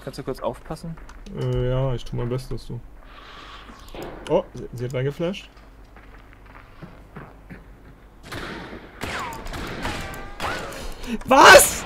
Kannst du kurz aufpassen? Ja, ich tue mein Bestes, du. Oh, sie hat reingeflasht. Was?